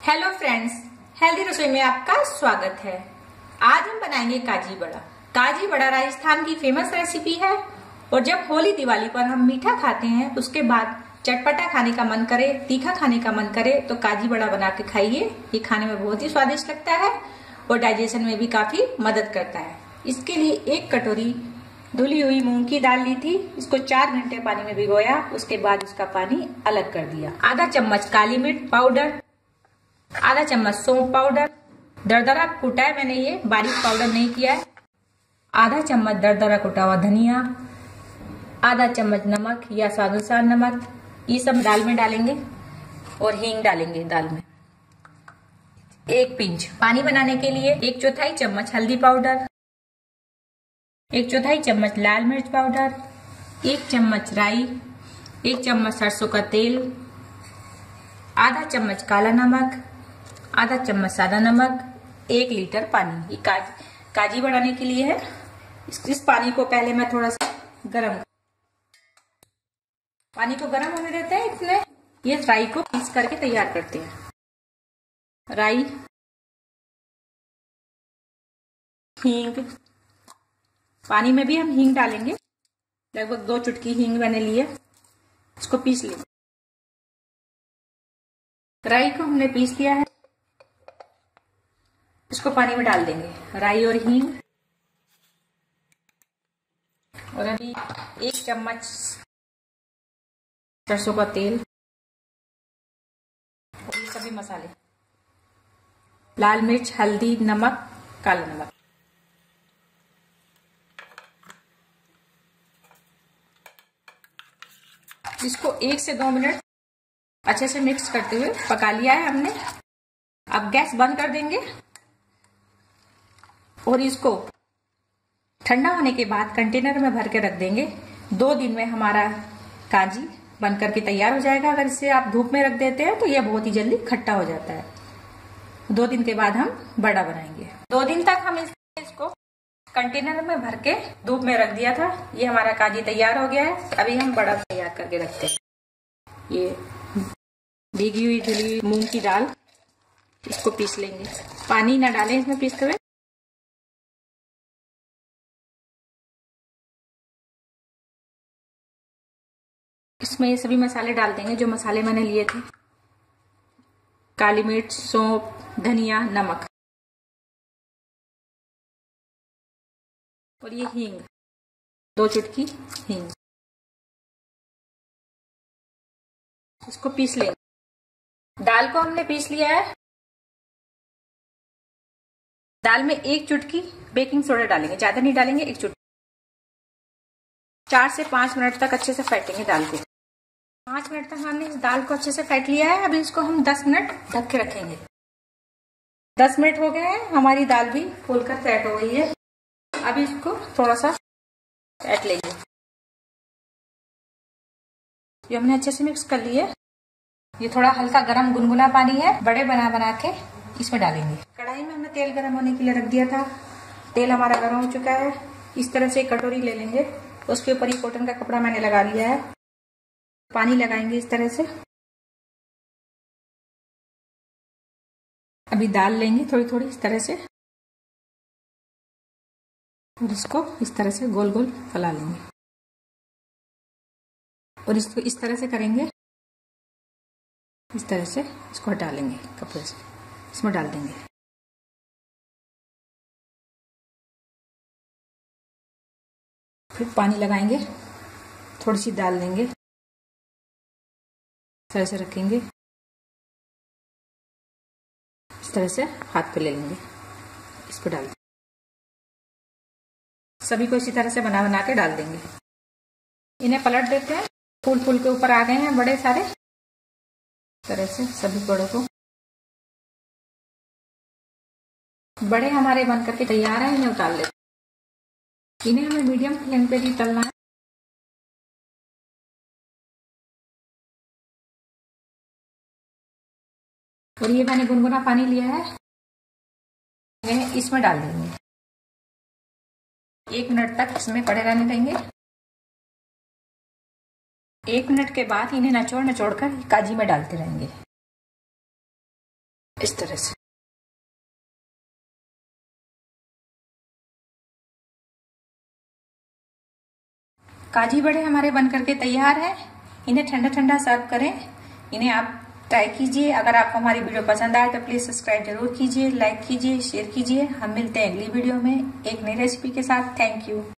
Hello friends, healthy रसोई में आपका स्वागत है। आज हम बनाएंगे काजी बड़ा। काजी बड़ा राजस्थान की फेमस रेसिपी है और जब होली दिवाली पर हम मीठा खाते हैं उसके बाद चटपटा खाने का मन करे, तीखा खाने का मन करे तो काजी बड़ा बना के खाइए। ये खाने में बहुत ही स्वादिष्ट लगता है और डाइजेशन में भी काफी मदद करता है। इसके लिए 1 कटोरी धुली हुई मूंग की दाल ली थी। इसको 4 घंटे पानी में भिगोया, उसके बाद इसका पानी अलग कर दिया। आधा चम्मच काली मिर्च पाउडर, आधा चम्मच सौंफ पाउडर, दरदरा कूटा है मैंने, ये बारीक पाउडर नहीं किया है। आधा चम्मच दरदरा कुटा हुआ धनिया, आधा चम्मच नमक या स्वादानुसार नमक, ये सब दाल में डालेंगे और हींग डालेंगे दाल में। 1 पिंच पानी बनाने के लिए 1/4 चम्मच हल्दी पाउडर, 1/4 चम्मच लाल मिर्च पाउडर, 1 चम्मच राई, 1 चम्मच सरसों का तेल, आधा चम्मच काला नमक, आधा चम्मच सादा नमक, 1 लीटर पानी। ये काजी बनाने के लिए है। इस पानी को पहले मैं थोड़ा सा पानी को गर्म होने देते हैं। इसमें ये राई को पीस करके तैयार करते हैं। राई, हींग, पानी में भी हम हींग डालेंगे। लगभग 2 चुटकी हींग मैंने ली है, इसको पीस लेंगे। राई को हमने पीस लिया है, इसको पानी में डाल देंगे। राई और हींग, और अभी 1 चम्मच सरसों का तेल और ये सभी मसाले, लाल मिर्च, हल्दी, नमक, काला नमक। इसको 1 से 2 मिनट अच्छे से मिक्स करते हुए पका लिया है हमने। अब गैस बंद कर देंगे और इसको ठंडा होने के बाद कंटेनर में भर के रख देंगे। 2 दिन में हमारा काजी बन करके तैयार हो जाएगा। अगर इसे आप धूप में रख देते हैं तो यह बहुत ही जल्दी खट्टा हो जाता है। 2 दिन के बाद हम बड़ा बनाएंगे। 2 दिन तक हम इसको कंटेनर में भर के धूप में रख दिया था। ये हमारा काजी तैयार हो गया है। अभी हम बड़ा तैयार करके रखते हैं। ये भीगी हुई धुली हुई मूंग की दाल, इसको पीस लेंगे। पानी ना डालें इसमें पीसते हुए। इसमें ये सभी मसाले डाल देंगे जो मसाले मैंने लिए थे। काली मिर्च, सौंफ, धनिया, नमक और ये हींग, 2 चुटकी हींग। इसको पीस लेंगे। दाल को हमने पीस लिया है। दाल में 1 चुटकी बेकिंग सोडा डालेंगे, ज्यादा नहीं डालेंगे, 1 चुटकी। 4 से 5 मिनट तक अच्छे से फेंटेंगे दाल को। 5 मिनट तक हमने इस दाल को अच्छे से फेंट लिया है। अभी इसको हम 10 मिनट ढक के रखेंगे। 10 मिनट हो गए हैं, हमारी दाल भी फूलकर फेंट हो गई है। अभी इसको थोड़ा सा फेंट लेंगे। ये हमने अच्छे से मिक्स कर लिया। ये थोड़ा हल्का गरम गुनगुना पानी है, बड़े बना बना के इसमें डालेंगे। कढ़ाई में हमने तेल गरम होने के लिए रख दिया था। तेल हमारा गरम हो चुका है। इस तरह से 1 कटोरी ले लेंगे, उसके ऊपर ये कॉटन का कपड़ा मैंने लगा लिया है। पानी लगाएंगे इस तरह से। अभी दाल लेंगे थोड़ी थोड़ी इस तरह से और इसको इस तरह से गोल गोल फैला लेंगे और इसको इस तरह से करेंगे। इस तरह से इसको हटा लेंगे कपड़े से, इसमें डाल देंगे। फिर पानी लगाएंगे, थोड़ी सी दाल लेंगे, इस तरह से रखेंगे। इस तरह से हाथ पे ले लेंगे, इसको डाल देंगे। सभी को इसी तरह से बना बना के डाल देंगे। इन्हें पलट देते हैं। फूल फूल के ऊपर आ गए हैं बड़े सारे। इस तरह से सभी बड़ों को, बड़े हमारे बन करके तैयार हैं। इन्हें उतार लेते हैं। इन्हें हमें मीडियम फ्लेम पे ही तलना है। और ये मैंने गुनगुना पानी लिया है, इन्हें इसमें डाल देंगे। 1 मिनट तक इसमें पड़े रहने देंगे। 1 मिनट के बाद इन्हें नचोड़ नचोड़ कर काजी में डालते रहेंगे। इस तरह से। काजी बड़े हमारे बन करके तैयार हैं। इन्हें ठंडा ठंडा सर्व करें। इन्हें आप ट्राई कीजिए। अगर आपको हमारी वीडियो पसंद आए तो प्लीज सब्सक्राइब जरूर कीजिए, लाइक कीजिए, शेयर कीजिए। हम मिलते हैं अगली वीडियो में एक नई रेसिपी के साथ। Thank you.